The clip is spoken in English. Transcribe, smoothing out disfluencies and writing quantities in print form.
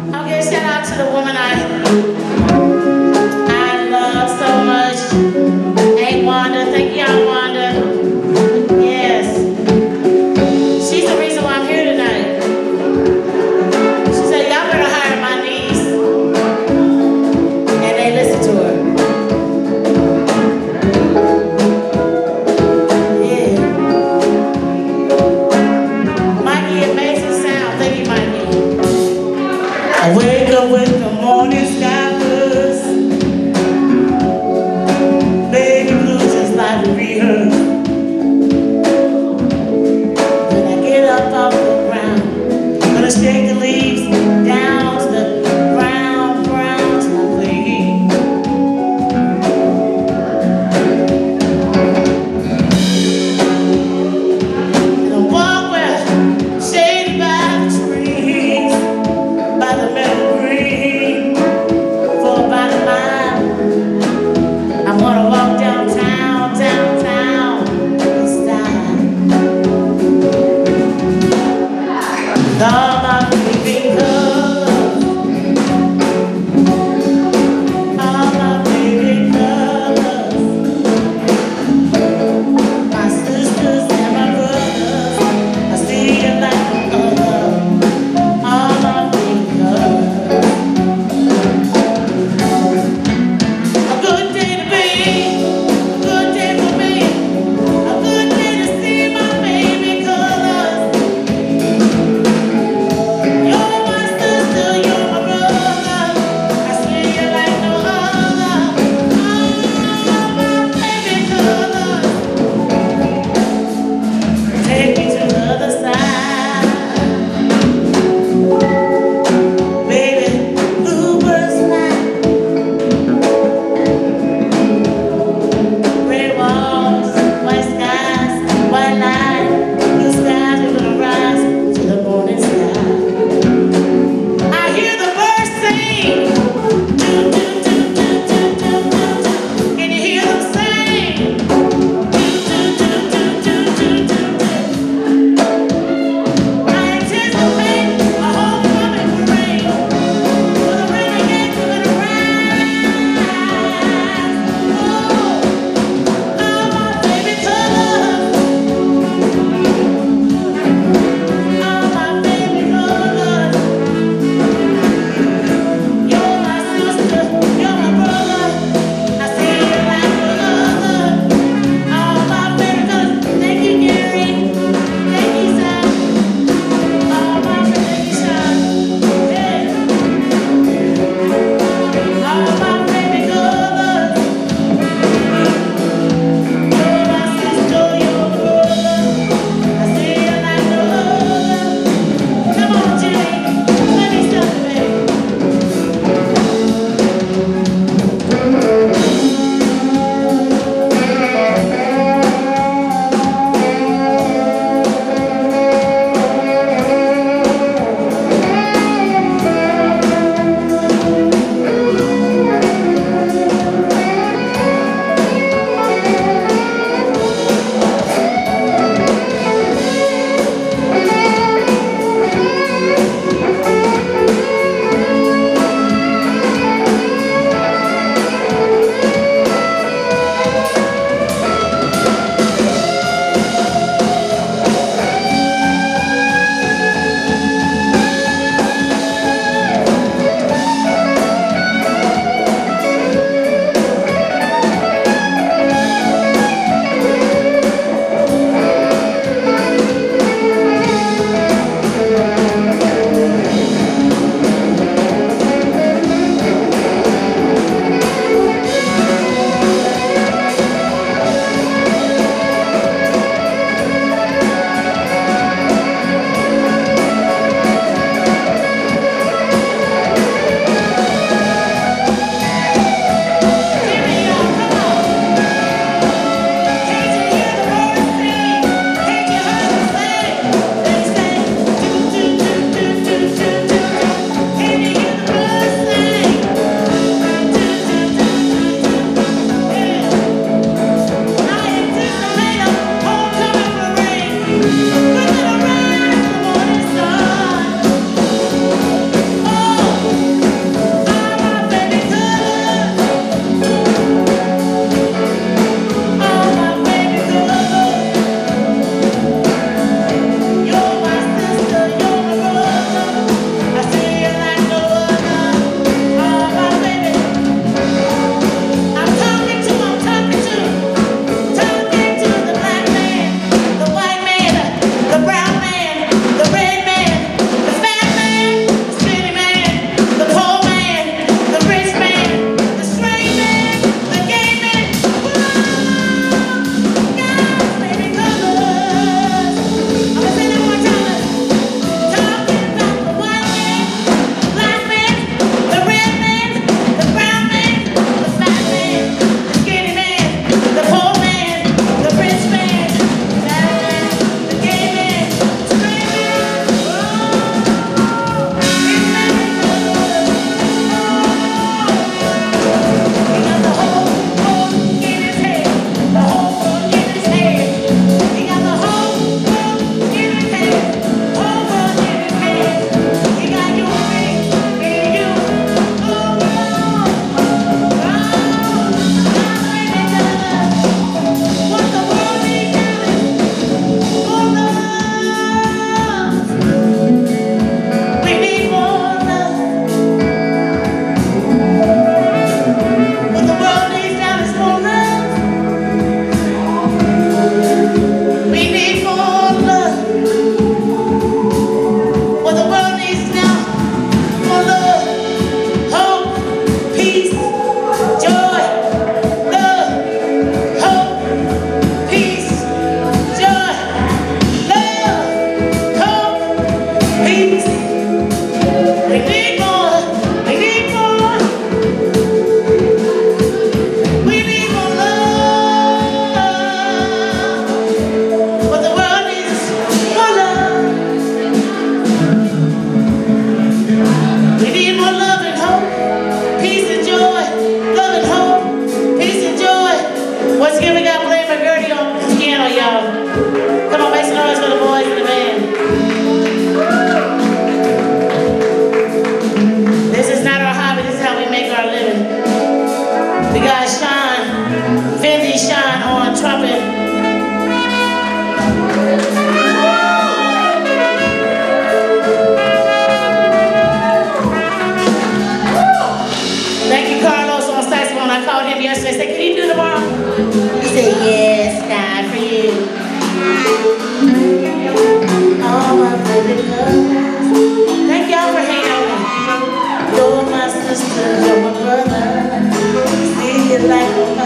I'll give a shout out to the woman I love so much. Hey, Wanda. Thank you, Aunt Wanda. Yes. She's the reason why I'm here tonight. She said, y'all better hire my niece. And they listened to her. Yeah. Mikey, amazing sound. Thank you, Mikey. I wake up with the morning sky blues. Baby blues just like to rehearse. When I get up off the ground, gonna shake the leaves down to the brown to my feet. And I walk where shaded by the trees, by the meadow green. need more. We need more. We need more love. What the world needs is more love. We need more love and hope, peace and joy. Love and hope, peace and joy. Once again, we got Blaine McGurty on the piano, y'all. Come on, make some noise for the boys in the band. This is not our hobby, this is how we make our living. We got Fendi Sean on trumpet. Thank you, Carlos, on saxophone. I called him yesterday. I said, can you do tomorrow? He said, yes, God, for you. Oh, my baby love. Thank y'all for hanging out with me. You're my sister, you're my brother. See you like